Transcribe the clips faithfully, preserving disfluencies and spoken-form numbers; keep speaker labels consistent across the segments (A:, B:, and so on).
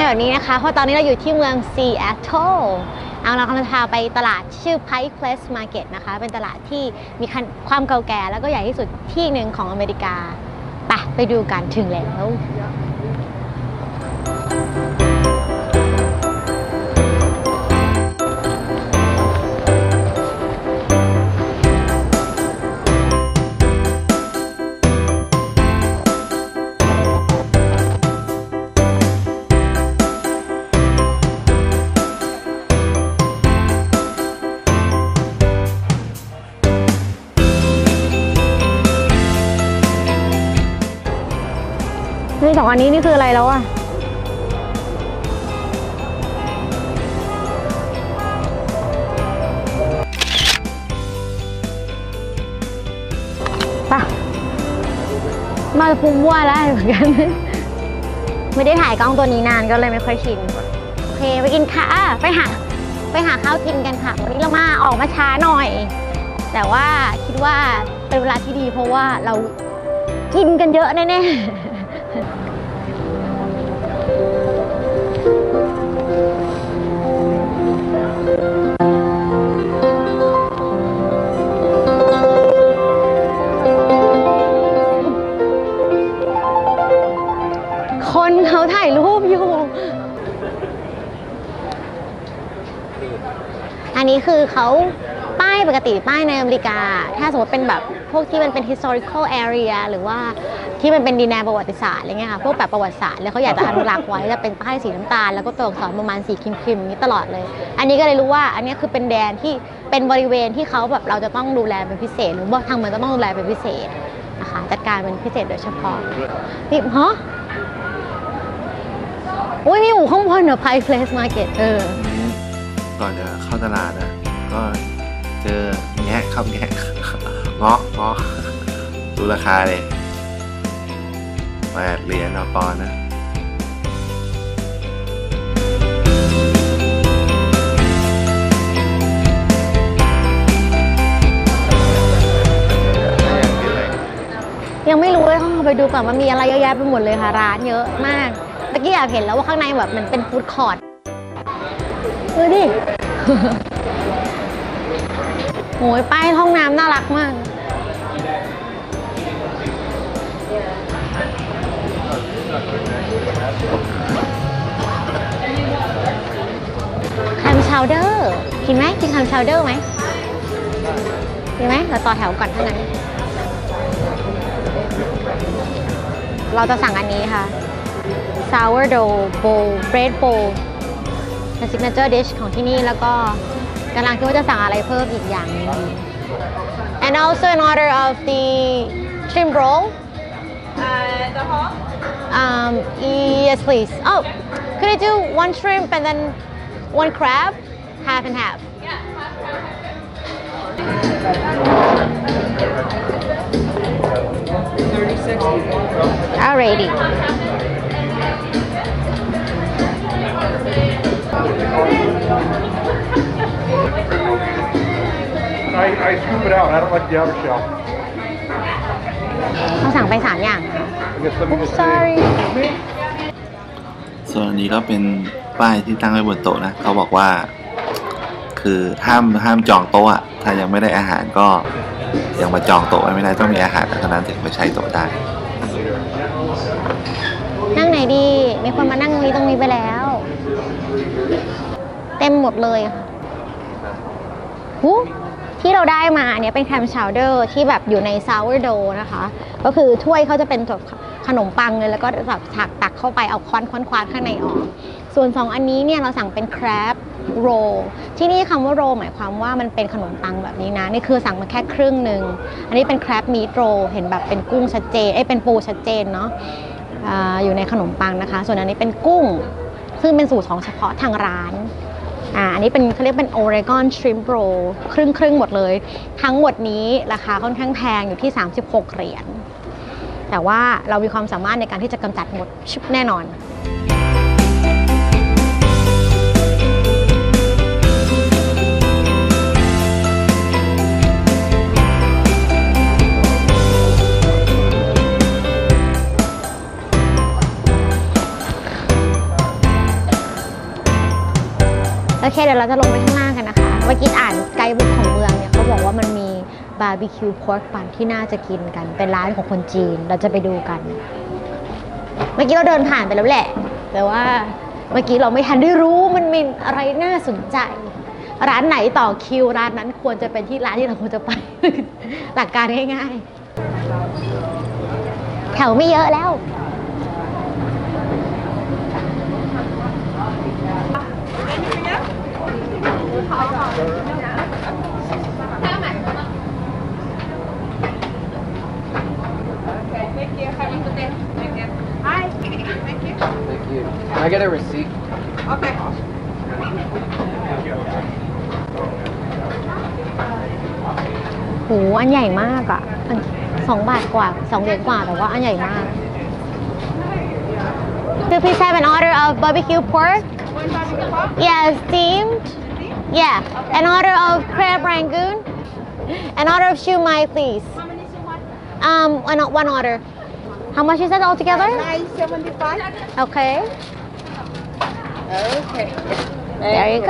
A: แบบนี้นะคะเพราะตอนนี้เราอยู่ที่เมืองซีแอตเทิลเอาเรากำลังพาไปตลาดชื่อ Pike Place Market นะคะเป็นตลาดที่มีความเก่าแก่แล้วก็ใหญ่ที่สุดที่หนึ่งของอเมริกาไปไปดูกันถึงแล้วนี่สองอันนี้นี่คืออะไรแล้วอะปะมาพุ่งมั่วแล้วเหมือนกันไม่ได้ถ่ายกล้องตัวนี้นานก็เลยไม่ค่อยชินโอเคไปกินข้าวไปหาไปหาข้าวกินกันค่ะวันนี้เรามาออกมาช้าหน่อยแต่ว่าคิดว่าเป็นเวลาที่ดีเพราะว่าเรากินกันเยอะแน่ๆคนเขาถ่ายรูปอยู่อันนี้คือเขาป้ายปกติป้ายในอเมริกาถ้าสมมติเป็นแบบพวกที่มันเป็น historical area หรือว่าที่มันเป็นดินแดนประวัติศาสตร์อะไรเงี้ยค่ะพวกแบบประวัติศาสตร์แล้วเขาอยากจะอนุรักษ์ไว้จะเป็นป้ายสีน้ำตาลแล้วก็ตัวอักษรประมาณสีครีมๆนี้ตลอดเลยอันนี้ก็เลยรู้ว่าอันนี้คือเป็นแดนที่เป็นบริเวณที่เขาแบบเราจะต้องดูแลเป็นพิเศษหรือว่าทางเมืองก็ต้องดูแลเป็นพิเศษนะคะจัดการเป็นพิเศษโดยเฉพาะนี่ฮะอุ้ยมีอยู่ข้างบนเหรอ Pike Place Market เออ
B: ก่อนจะเข้าตลาดนะก็เจอแงะข้าวแงะเงาะเงาะดูราคาเลยแปดเหรียญต่อปอนด์นะ
A: ยังไม่รู้เลยต้องไปดูก่อนว่ามีอะไรเยอะแยะไปหมดเลยค่ะร้านเยอะมากเมื่อกี้อยากเห็นแล้วว่าข้างในแบบมันเป็นฟู้ดคอร์ทดูดิโอ้ยป้ายห้องน้ำน่ารักมากแคมชาวเดอร์กินไหมกินแคมชาวเดอร์ไหมกินไหมเราต่อแถวก่อนเท่านั้นเราจะสั่งอันนี้ค่ะ sourdough bowl bread bowl เป็น signature dish ของที่นี่แล้วก็กำลังคิดว่าจะสั่งอะไรเพิ่มอีกอย่างนึง and also an order of the shrimp roll
C: Uh, the hall?
A: um yes please oh could I do one shrimp and then one crab half and half
C: Yeah, half thirty-six.
A: alrighty
D: I, I scoop it out. I don't like the outer shell.
A: เราสั่งไปสามอย่าง
D: I guess let me just
A: sorry
B: ส่วนอันนี้ก็เป็นป้ายที่ตั้งไว้บนโต๊ะนะเขาบอกว่าคือห้ามห้ามจองโต๊ะอะถ้ายังไม่ได้อาหารก็ยังมาจองโต๊ะไม่ได้ต้องมีอาหารเท่านั้นถึงไปใช้โต๊ะได้
A: นั่งไหนดีมีคนมานั่งตรงนี้ตรงนี้ไปแล้วเต็มหมดเลยค่ะหูที่เราได้มาเนี่ยเป็นแคมชาวเดอร์ที่แบบอยู่ในซาวร์โดนะคะก็คือถ้วยเขาจะเป็นแบบขนมปังเลยแล้วก็แบบถักตักเข้าไปเอาควันควันควันข้างในออกส่วนสองอันนี้เนี่ยเราสั่งเป็นแครบโรลที่นี่คำว่าโรลหมายความว่ามันเป็นขนมปังแบบนี้นะนี่คือสั่งมาแค่ครึ่งหนึ่งอันนี้เป็นแครบมีทโรลเห็นแบบเป็นกุ้งชัดเจนเอ้เป็นปูชัดเจนเนาะ อ, อยู่ในขนมปังนะคะส่วนอันนี้เป็นกุ้งซึ่งเป็นสูตรของเฉพาะทางร้านอ่าอันนี้เป็นเขาเรียกเป็น Oregon Shrimp Roll ครึ่งครึ่งหมดเลยทั้งหมดนี้ราคาค่อนข้างแพงอยู่ที่สามสิบหกเหรียญแต่ว่าเรามีความสามารถในการที่จะกำจัดหมดชุบแน่นอนเดี๋ยวเราจะลงไปข้างล่างกันนะคะเมื่อกี้อ่านไกด์บุ๊กของเมืองเนี่ยเขาบอกว่ามันมีบาร์บีคิวพอร์กปั่นที่น่าจะกินกันเป็นร้านของคนจีนเราจะไปดูกันเมื่อกี้เราเดินผ่านไปแล้วแหละแต่ว่าเมื่อกี้เราไม่ทันได้รู้มันมีอะไรน่าสนใจร้านไหนต่อคิวร้านนั้นควรจะเป็นที่ร้านที่เราควรจะไป หลักการง่ายๆแถวไม่เยอะแล้ว
E: Can I get a receipt?
C: Okay.
A: โหอันใหญ่มากอ่ะอันสองบาทกว่าสองเหรียญกว่าแต่ว่าอันใหญ่มาก Could you please have an order of barbecue pork? Yeah, steamed. Yeah, an order of crab rangoon. An order of shumai, please. Um, one one order. How much is that altogether?
C: nine seventy-five.
A: Okay.
C: Okay.
A: There you go.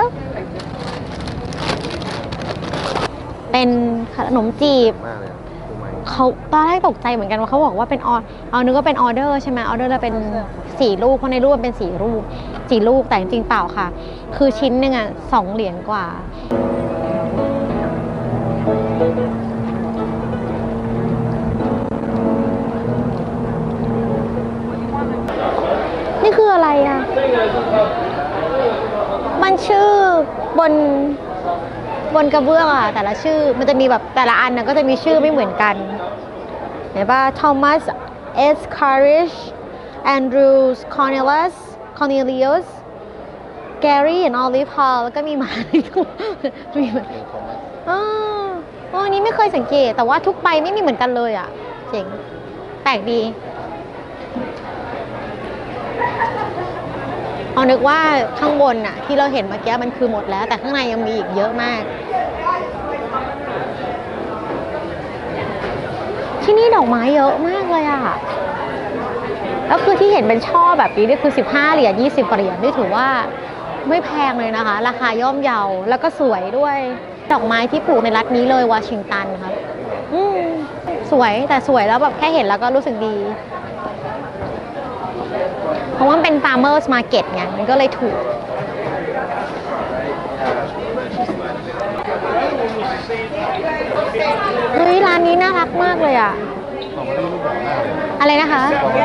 A: เป็นขนมจีบ
E: มากเลยทำไม
A: เขาตอนแรกตกใจเหมือนกันว่าเขาบอกว่าเป็นออเอานึกว่าเป็นออเดอร์ใช่ไหมออเดอร์แล้วเป็นสี่ลูกเพราะในรูปมันเป็นสี่ลูกสี่ลูกแต่จริงๆเปล่าค่ะ คือชิ้นหนึ่งอ่ะสองเหรียญกว่า นี่คืออะไรอ่ะ มันชื่อบนบนกระเบื้องอ่ะแต่ละชื่อมันจะมีแบบแต่ละอันนะก็จะมีชื่อไม่เหมือนกันเห็นป่ะ Thomas S. Carish Andrews Cornelius Cornelius Gary and Olive Hall แล้วก็มีหมามีหมาอ๋ออ๋ออันนี้ไม่เคยสังเกตแต่ว่าทุกใบไม่มีเหมือนกันเลยอ่ะเจ๋งแปลกดีเอานึกว่าข้างบนน่ะที่เราเห็นเมื่อกี้มันคือหมดแล้วแต่ข้างในยังมีอีกเยอะมากที่นี่ดอกไม้เยอะมากเลยอ่ะแล้วคือที่เห็นเป็นช่อแบบนี้นี่คือสิบห้าเหรียญยี่สิบเหรียญนี่ถือว่าไม่แพงเลยนะคะราคาย่อมเยาแล้วก็สวยด้วยดอกไม้ที่ปลูกในรัฐนี้เลยวอชิงตันค่ะอืมสวยแต่สวยแล้วแบบแค่เห็นแล้วก็รู้สึกดีเพราะว่ามันเป็น farmers market ไงมันก็เลยถูกเฮ้ยร้านนี้น่ารักมากเลยอ่ะอะไรนะคะ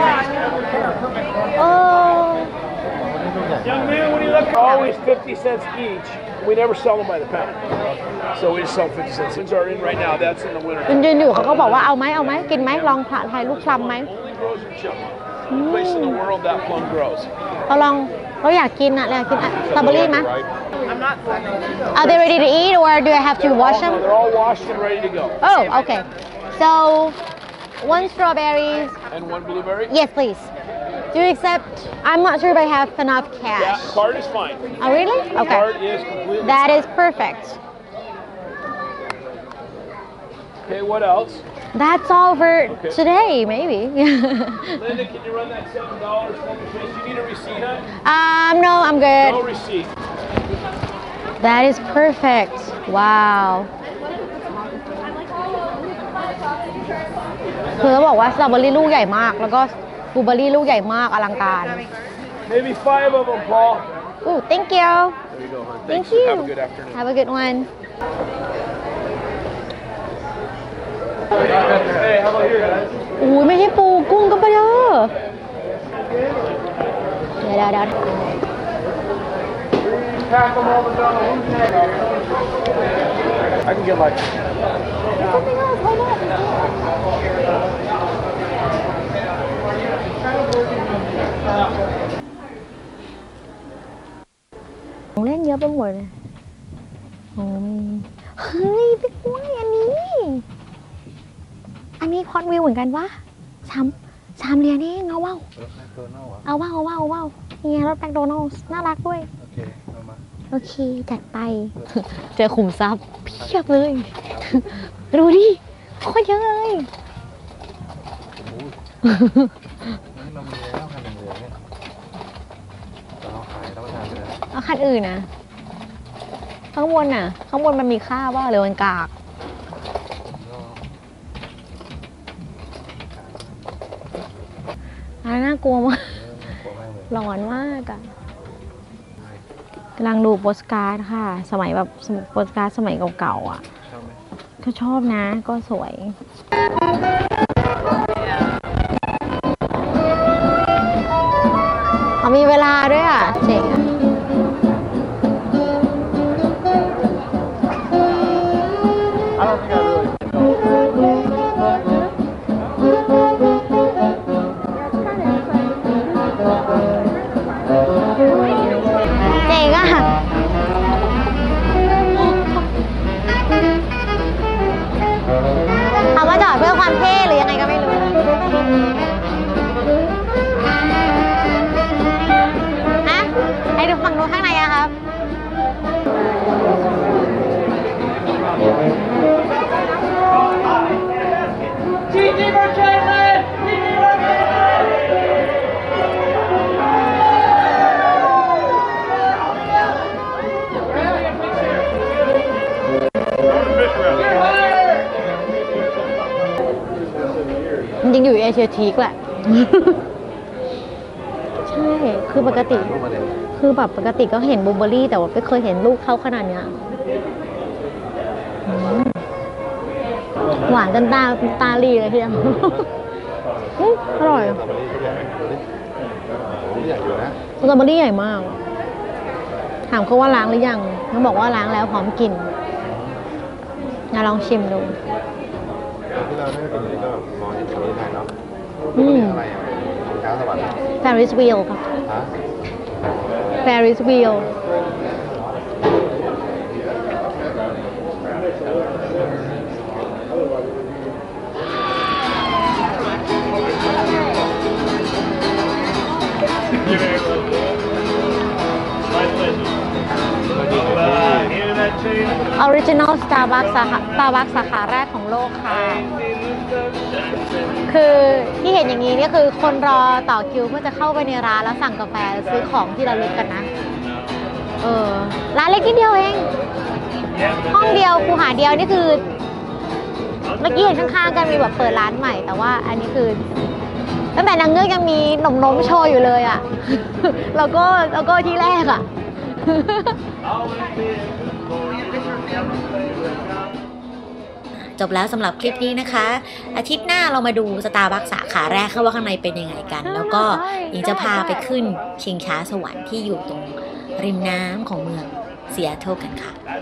A: เออ
F: Young man, when you look, always fifty cents each. We never sell them by the pound. So we just sell fifty cents. Things are in right now. That's in the winter.
A: ยืนอยู่เขาก็บอกว่าเอาไหมเอาไหมกินไหมลองถ่ายรูปพลัมไหม
F: Only grows in Chile. Place in the world that plum grows.
A: เราลองเราอยากกินอ่ะเราอยากกินสตรอเบอรี่ไหม
C: I'm not funny.
A: Are they ready to eat or do I have to wash them?
F: They're all washed and ready to go.
A: Oh, okay. So one strawberries.
F: And one blueberry.
A: Yes, please. Do you accept? I'm not sure if I have enough
F: That
A: cash.
F: card is fine.
A: Oh, really? Okay.
F: Card is completely.
A: That is perfect.
F: Okay, what else?
A: That's all for
F: Okay.
A: today, maybe.
F: Linda, can you run that seven dollars for me, please? You need a receipt, huh?
A: um, no, I'm good.
F: No receipt.
A: That is perfect. Wow. คือเขาบอกว่าสตรอเบอรี่ลูกใหญ่มากแล้วก็บลูเบอรี่ลูกใหญ่มากอลังการ
F: Maybe five of them, Paul.
A: Ooh, thank you.
F: There you go, hon.
A: Thank
F: Thanks.
A: you.
F: Have a good afternoon.
A: Have a good one.
F: Hey, how about here, guys?
A: โอ้ยไม่ใช่ปูกุ้งก็ไปเด้อเดี๋ยวเดี๋ยว
F: Pack them all down the one tag. I can get like.
A: Something else, hold on. ของเล่นเยอะไปหมดเลยโอ้มีเฮ้ยพี่กุ้ยอันนี้ อันนี้พอดวิวเหมือนกันวะสามสามเหรียญเองเอาว้าวเอาว้าวเอาว้าวเอาว้าวเนี่ยรถแมคโดนัลด์น่ารักด้วย
E: โอเคเอามา
A: โอเค จัดไป เจอขุมทรัพย์เพียบเลย ดูดิโคตรเยอะเลย
E: นี่เรามีแล้วคันหนึ่งเหลืองเนี่ยเราขายรับประทานไปแล้ว
A: เอาคันอื่นนะข้างบนน่ะ ข้างบนมันมีค่าว่าหรือมันกากอะไรน่ากลัวมากร้อนมากอะกำลังดูโปสการ์ดค่ะ สมัยแบบโปสการ์ดสมัยเก่าๆอ่ะก็ชอบนะก็สวยเขามีเวลาด้วยอ่ะเจ๋งอ่ะเจ๋งอ่ะเอามาจอดเพื่อความเท่หรือยังไงก็ไม่รู้ฮะให้ดูฝั่งนู้นข้างในอะครับจริงๆอยู่เอเชียทีกแหละ ใช่ คือปกติ คือแบบปกติก็เห็นบลูเบอร์รี่แต่ว่าไม่เคยเห็นลูกเขาขนาดเนี้ยหวานจนตาตาลีเลยทีเดียวอร่อยสตรอเบอร์รี่ใหญ่มาก ถามเขาว่าล้างหรือยังเขาบอกว่าล้างแล้วพร้อมกินอย่าลองชิมดูที่เราได้กินนี้ก็มองอยู่ตรงนี้ได้เนาะอืมอะไรอ่ะรองเท้าสวัสดิ์ Ferris wheel ครับ Ferris wheel ออริจินอลสตาร์บัคสาขาสตาร์บัคสาขาแรกของโลกค่ะ คือที่เห็นอย่างนี้นี่คือคนรอต่อคิวเพื่อจะเข้าไปในร้านแล้วสั่งกาแฟซื้อของที่ระลึกกันนะ เออ ร้านเล็กนิดเดียวเอง ห้องเดียวคูหาเดียวนี่คือ เมื่อกี้เห็นข้างๆกันมีแบบเปิดร้านใหม่ แต่ว่าอันนี้คือตั้งแต่นางเงือกยังมีหนมนมโชว์อยู่เลยอ่ะ แล้วก็แล้วก็ที่แรกอ่ะ
G: จบแล้วสำหรับคลิปนี้นะคะ อาทิตย์หน้าเรามาดูสตาร์บัคสาขาแรกค่ะว่าข้างในเป็นยังไงกัน แล้วก็ยิงจะพาไปขึ้นชิงช้าสวรรค์ที่อยู่ตรงริมน้ำของเมืองซีแอตเทิลกันค่ะ